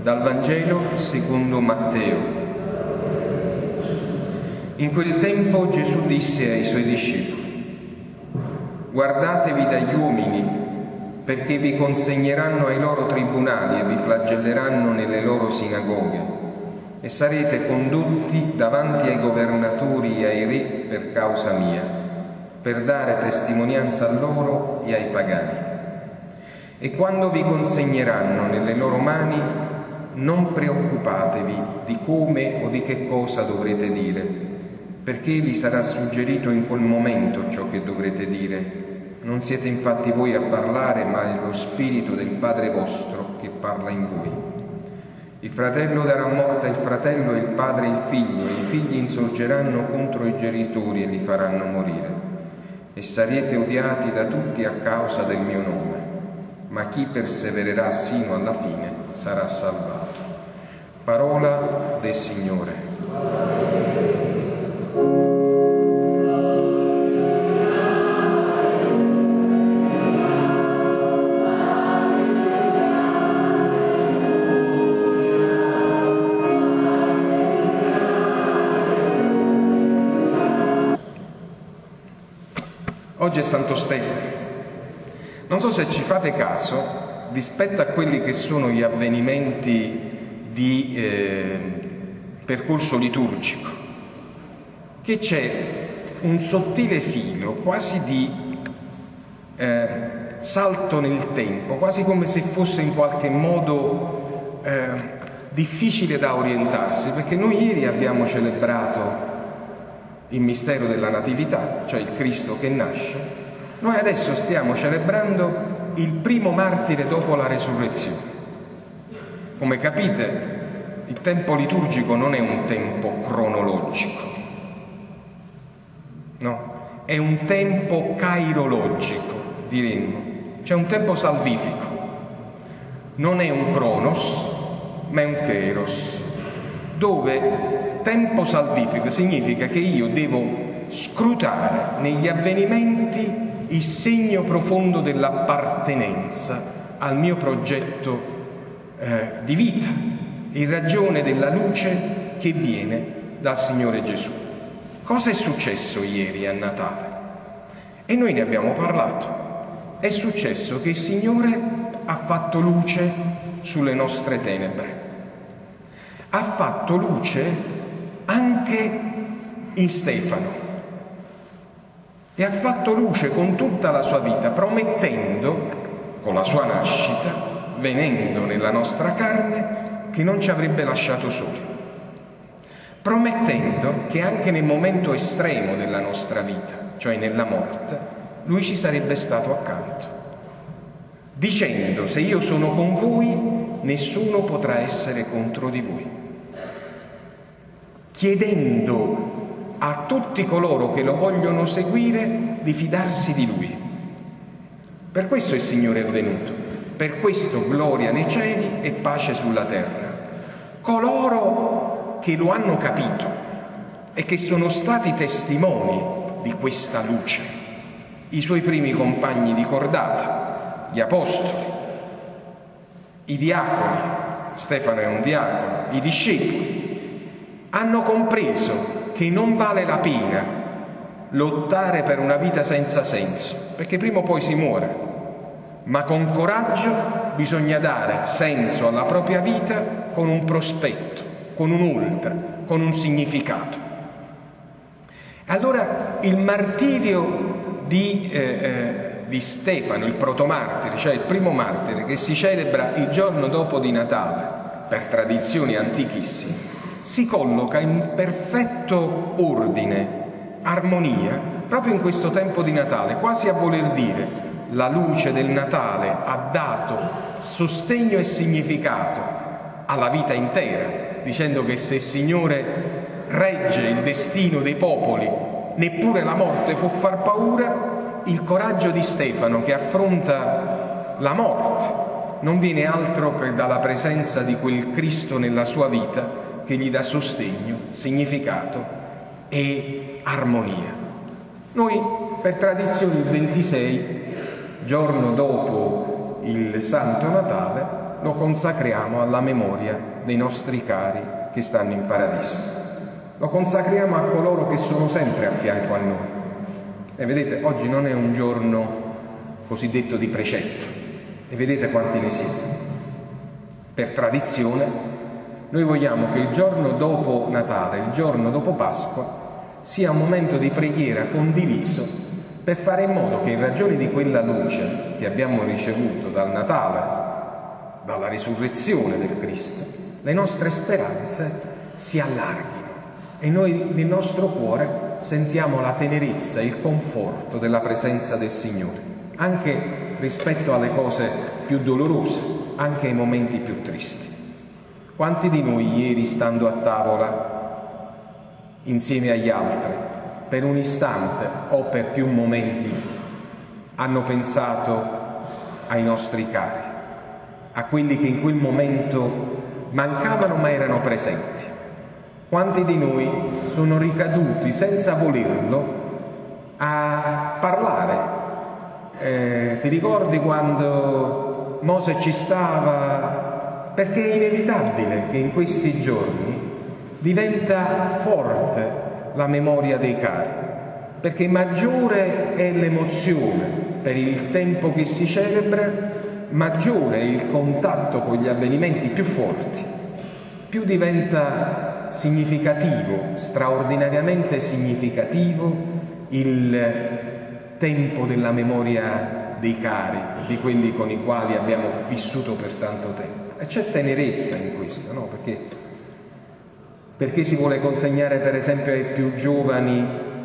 Dal Vangelo secondo Matteo. In quel tempo Gesù disse ai suoi discepoli: guardatevi dagli uomini, perché vi consegneranno ai loro tribunali e vi flagelleranno nelle loro sinagoghe, e sarete condotti davanti ai governatori e ai re per causa mia, per dare testimonianza a loro e ai pagani. E quando vi consegneranno nelle loro mani, non preoccupatevi di come o di che cosa dovrete dire, perché vi sarà suggerito in quel momento ciò che dovrete dire. Non siete infatti voi a parlare, ma è lo Spirito del Padre vostro che parla in voi. Il fratello darà morte al fratello, e il padre il figlio, e i figli insorgeranno contro i genitori e li faranno morire. E sarete odiati da tutti a causa del mio nome, ma chi persevererà sino alla fine sarà salvato. Parola del Signore. Oggi è Santo Stefano. Non so se ci fate caso, rispetto a quelli che sono gli avvenimenti di percorso liturgico, che c'è un sottile filo, quasi di salto nel tempo, quasi come se fosse in qualche modo difficile da orientarsi, perché noi ieri abbiamo celebrato il mistero della Natività, cioè il Cristo che nasce. Noi adesso stiamo celebrando il primo martire dopo la resurrezione. Come capite, il tempo liturgico non è un tempo cronologico, no, è un tempo cairologico, diremmo, cioè un tempo salvifico. Non è un cronos, ma è un kairos, dove tempo salvifico significa che io devo scrutare negli avvenimenti il segno profondo dell'appartenenza al mio progetto di vita, in ragione della luce che viene dal Signore Gesù. Cosa è successo ieri a Natale? E noi ne abbiamo parlato. È successo che il Signore ha fatto luce sulle nostre tenebre. Ha fatto luce anche in Stefano e ha fatto luce con tutta la sua vita, promettendo con la sua nascita, venendo nella nostra carne, che non ci avrebbe lasciato soli, promettendo che anche nel momento estremo della nostra vita, cioè nella morte, Lui ci sarebbe stato accanto, dicendo: se io sono con voi, nessuno potrà essere contro di voi, chiedendo a tutti coloro che lo vogliono seguire di fidarsi di Lui. Per questo il Signore è venuto, per questo gloria nei cieli e pace sulla terra. Coloro che lo hanno capito e che sono stati testimoni di questa luce, i suoi primi compagni di cordata, gli apostoli, i diaconi, Stefano è un diacono, i discepoli, hanno compreso che non vale la pena lottare per una vita senza senso, perché prima o poi si muore, ma con coraggio bisogna dare senso alla propria vita con un prospetto, con un ultra, con un significato. Allora il martirio di Stefano, il protomartire, cioè il primo martire che si celebra il giorno dopo di Natale, per tradizioni antichissime, si colloca in perfetto ordine, armonia, proprio in questo tempo di Natale, quasi a voler dire: la luce del Natale ha dato sostegno e significato alla vita intera, dicendo che se il Signore regge il destino dei popoli, neppure la morte può far paura. Il coraggio di Stefano, che affronta la morte, non viene altro che dalla presenza di quel Cristo nella sua vita che gli dà sostegno, significato e armonia. Noi, per tradizione, il 26, giorno dopo il Santo Natale, lo consacriamo alla memoria dei nostri cari che stanno in paradiso. Lo consacriamo a coloro che sono sempre a fianco a noi. E vedete, oggi non è un giorno cosiddetto di precetto, e vedete quanti ne siete. Per tradizione, noi vogliamo che il giorno dopo Natale, il giorno dopo Pasqua, sia un momento di preghiera condiviso per fare in modo che in ragione di quella luce che abbiamo ricevuto dal Natale, dalla risurrezione del Cristo, le nostre speranze si allarghino e noi nel nostro cuore sentiamo la tenerezza, il conforto della presenza del Signore, anche rispetto alle cose più dolorose, anche ai momenti più tristi. Quanti di noi ieri, stando a tavola insieme agli altri, per un istante o per più momenti, hanno pensato ai nostri cari, a quelli che in quel momento mancavano ma erano presenti? Quanti di noi sono ricaduti senza volerlo a parlare? Ti ricordi quando Mosè ci stava? Perché è inevitabile che in questi giorni diventa forte la memoria dei cari, perché maggiore è l'emozione per il tempo che si celebra, maggiore è il contatto con gli avvenimenti più forti, più diventa significativo, straordinariamente significativo il tempo della memoria dei cari, di quelli con i quali abbiamo vissuto per tanto tempo. E c'è tenerezza in questo, no? Perché si vuole consegnare per esempio ai più giovani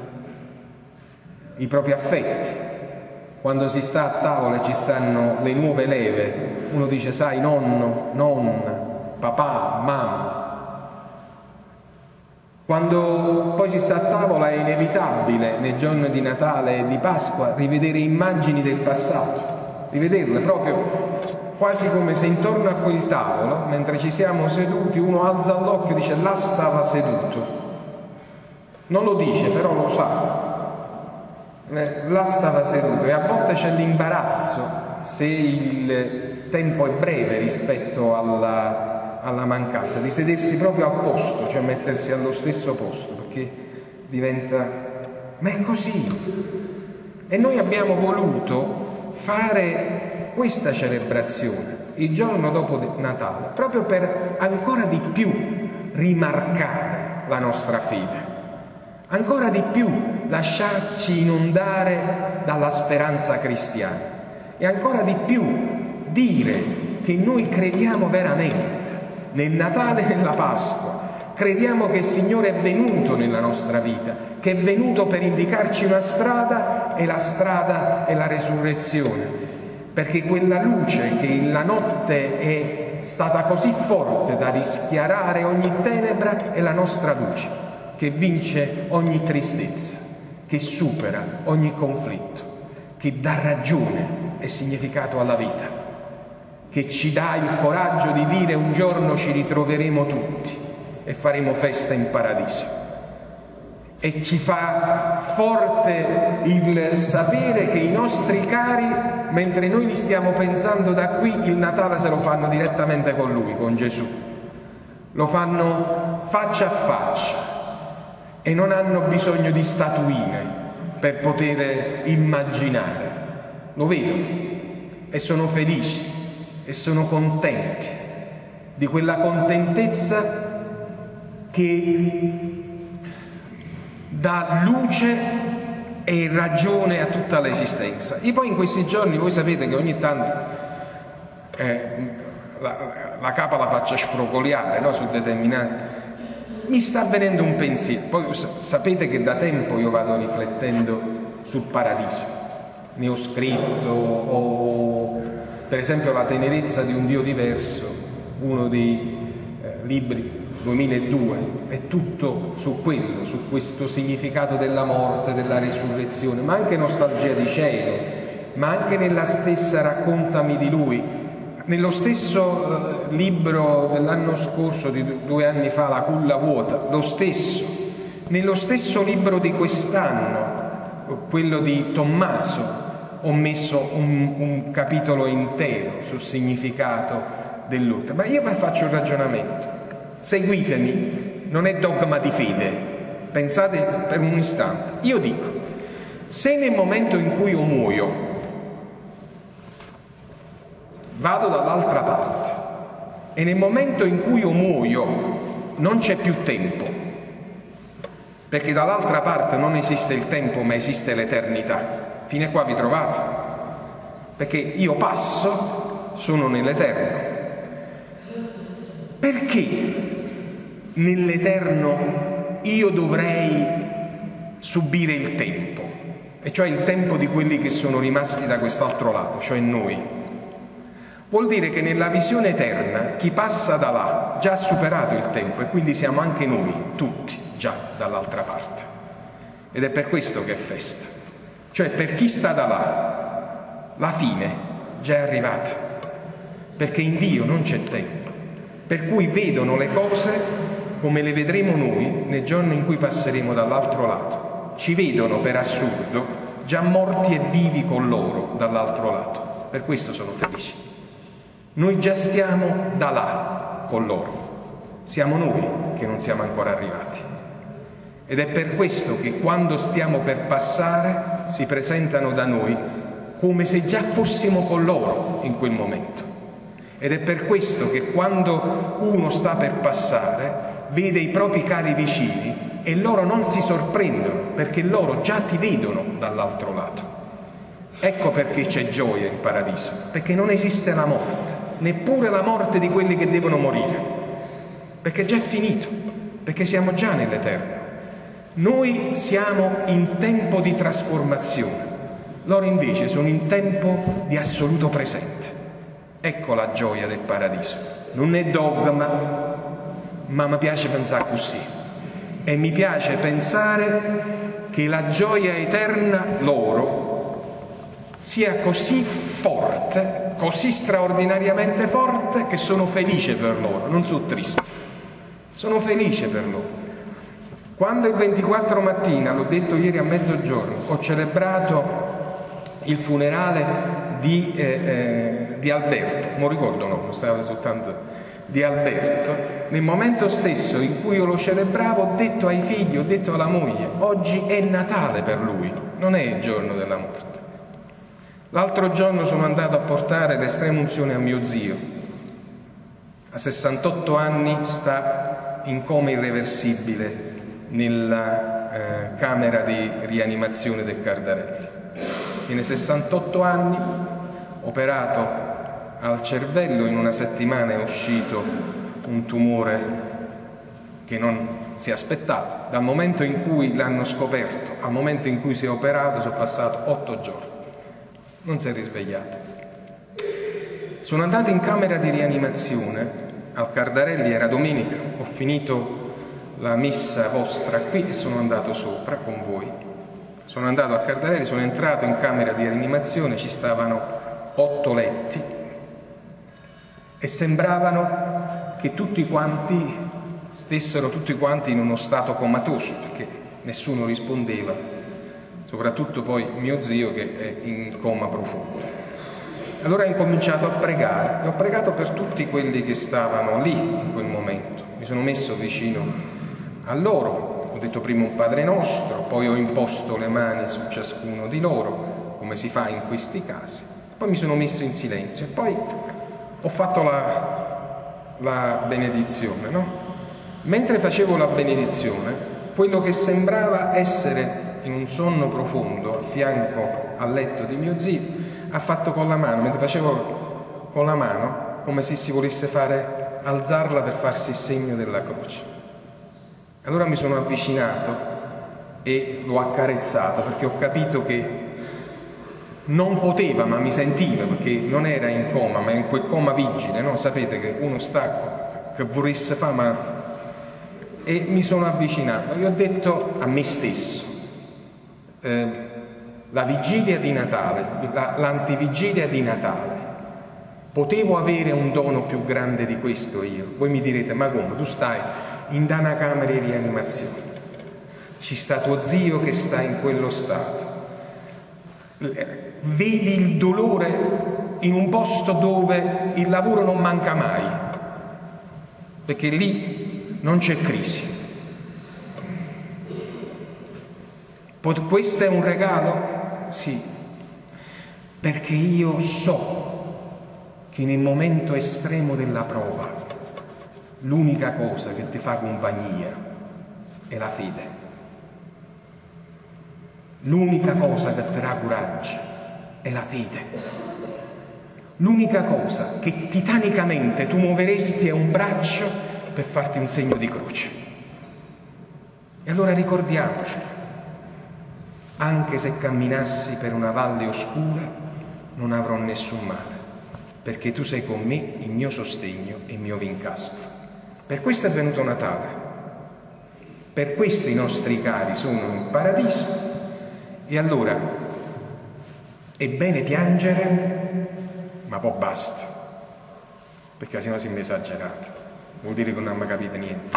i propri affetti. Quando si sta a tavola e ci stanno le nuove leve, uno dice: sai, nonno, nonna, papà, mamma. Quando poi si sta a tavola è inevitabile nei giorni di Natale e di Pasqua rivedere immagini del passato, rivederle proprio quasi come se intorno a quel tavolo, mentre ci siamo seduti, uno alza l'occhio e dice: là stava seduto. Non lo dice, però lo sa. Là stava seduto, e a volte c'è l'imbarazzo se il tempo è breve rispetto alla mancanza, di sedersi proprio al posto, cioè mettersi allo stesso posto, perché diventa... Ma è così. E noi abbiamo voluto fare questa celebrazione il giorno dopo Natale, proprio per ancora di più rimarcare la nostra fede, ancora di più lasciarci inondare dalla speranza cristiana e ancora di più dire che noi crediamo veramente nel Natale e nella Pasqua, crediamo che il Signore è venuto nella nostra vita, che è venuto per indicarci una strada, e la strada è la resurrezione, perché quella luce che la notte è stata così forte da rischiarare ogni tenebra è la nostra luce, che vince ogni tristezza, che supera ogni conflitto, che dà ragione e significato alla vita, che ci dà il coraggio di dire: un giorno ci ritroveremo tutti e faremo festa in paradiso. E ci fa forte il sapere che i nostri cari, mentre noi li stiamo pensando da qui, il Natale se lo fanno direttamente con Lui, con Gesù. Lo fanno faccia a faccia e non hanno bisogno di statuine per poter immaginare. Lo vedono e sono felici e sono contenti di quella contentezza che dà luce e ragione a tutta l'esistenza. E poi in questi giorni voi sapete che ogni tanto la capa la faccio sfrocoliare, no? Su determinati. Mi sta venendo un pensiero. Poi sapete che da tempo io vado riflettendo sul paradiso. Ne ho scritto, per esempio, La tenerezza di un Dio diverso, uno dei libri 2002, è tutto su quello, su questo significato della morte, della risurrezione, ma anche Nostalgia di cielo, ma anche nella stessa Raccontami di Lui, nello stesso libro dell'anno scorso, di 2 anni fa, La culla vuota, lo stesso, nello stesso libro di quest'anno, quello di Tommaso, ho messo un capitolo intero sul significato dell'oltre. Ma io vi faccio un ragionamento, seguitemi, non è dogma di fede, pensate per un istante. Io dico, se nel momento in cui io muoio vado dall'altra parte e nel momento in cui io muoio non c'è più tempo, perché dall'altra parte non esiste il tempo ma esiste l'eternità, fino a qua vi trovate? Perché io passo, sono nell'eterno. Perché nell'eterno io dovrei subire il tempo, e cioè il tempo di quelli che sono rimasti da quest'altro lato, cioè noi? Vuol dire che nella visione eterna chi passa da là già ha superato il tempo, e quindi siamo anche noi, tutti, già dall'altra parte. Ed è per questo che è festa. Cioè per chi sta da là, la fine già è arrivata, perché in Dio non c'è tempo, per cui vedono le cose come le vedremo noi nel giorno in cui passeremo dall'altro lato. Ci vedono per assurdo già morti e vivi con loro dall'altro lato, per questo sono felici. Noi già stiamo da là con loro, siamo noi che non siamo ancora arrivati. Ed è per questo che quando stiamo per passare si presentano da noi come se già fossimo con loro in quel momento. Ed è per questo che quando uno sta per passare vede i propri cari vicini e loro non si sorprendono, perché loro già ti vedono dall'altro lato. Ecco perché c'è gioia in paradiso, perché non esiste la morte, neppure la morte di quelli che devono morire, perché già è finito, perché siamo già nell'eterno. Noi siamo in tempo di trasformazione, loro invece sono in tempo di assoluto presente. Ecco la gioia del paradiso. Non è dogma, ma mi piace pensare così. E mi piace pensare che la gioia eterna loro sia così forte, così straordinariamente forte, che sono felice per loro, non sono triste. Sono felice per loro. Quando il 24 mattina, l'ho detto ieri a mezzogiorno, ho celebrato il funerale di Alberto, non ricordo no, stavo soltanto di Alberto, nel momento stesso in cui io lo celebravo ho detto ai figli, ho detto alla moglie, oggi è Natale per lui, non è il giorno della morte. L'altro giorno sono andato a portare l'estrema unzione a mio zio, a 68 anni sta in coma irreversibile nella camera di rianimazione del Cardarelli. Tiene 68 anni, operato al cervello, in una settimana è uscito un tumore che non si aspettava. Dal momento in cui l'hanno scoperto al momento in cui si è operato sono passati 8 giorni. Non si è risvegliato. Sono andato in camera di rianimazione al Cardarelli, era domenica, ho finito la messa vostra qui e sono andato sopra con voi. Sono andato a Cardarelli, sono entrato in camera di rianimazione, ci stavano 8 letti e sembravano che tutti quanti stessero tutti quanti in uno stato comatoso, perché nessuno rispondeva, soprattutto poi mio zio che è in coma profondo. Allora ho incominciato a pregare e ho pregato per tutti quelli che stavano lì in quel momento. Mi sono messo vicino a loro, ho detto prima un Padre Nostro, poi ho imposto le mani su ciascuno di loro, come si fa in questi casi, poi mi sono messo in silenzio e poi ho fatto la benedizione, no? Mentre facevo la benedizione, quello che sembrava essere in un sonno profondo a fianco al letto di mio zio ha fatto con la mano, mentre facevo con la mano, come se si volesse fare alzarla per farsi il segno della croce. Allora mi sono avvicinato e l'ho accarezzato, perché ho capito che non poteva, ma mi sentiva, perché non era in coma, ma in quel coma vigile, no? Sapete che uno sta che vorresse fare, ma... E mi sono avvicinato, gli ho detto a me stesso, la vigilia di Natale, l'antivigilia di Natale, potevo avere un dono più grande di questo io? Voi mi direte, ma come? Tu stai in una camera di rianimazione, ci sta tuo zio che sta in quello stato, vedi il dolore in un posto dove il lavoro non manca mai, perché lì non c'è crisi. Questo è un regalo? Sì, perché io so che nel momento estremo della prova l'unica cosa che ti fa compagnia è la fede. L'unica cosa che ti dà coraggio è la fede. L'unica cosa che titanicamente tu muoveresti è un braccio per farti un segno di croce. E allora ricordiamoci, anche se camminassi per una valle oscura, non avrò nessun male, perché tu sei con me, il mio sostegno e il mio vincastro. Per questo è venuto Natale. Per questo i nostri cari sono in paradiso. E allora è bene piangere, ma poi basta, perché sennò siamo esagerati, vuol dire che non abbiamo capito niente.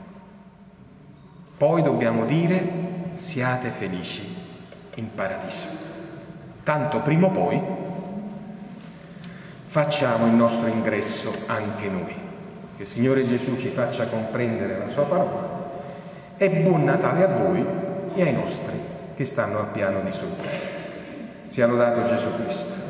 Poi dobbiamo dire: siate felici in paradiso. Tanto prima o poi facciamo il nostro ingresso anche noi. Che il Signore Gesù ci faccia comprendere la sua parola. E buon Natale a voi e ai nostri che stanno al piano di sopra. Sia lodato Gesù Cristo.